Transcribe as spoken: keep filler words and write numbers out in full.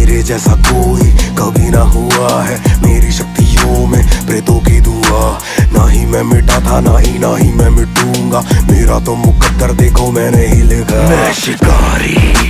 मेरे जैसा कोई कभी ना हुआ है। मेरी शक्तियों में प्रेतों की दुआ, ना ही मैं मिटा था ना ही ना ही मैं मिटूंगा। मेरा तो मुकद्दर देखो मैंने ही लिखा, मैं शिकारी।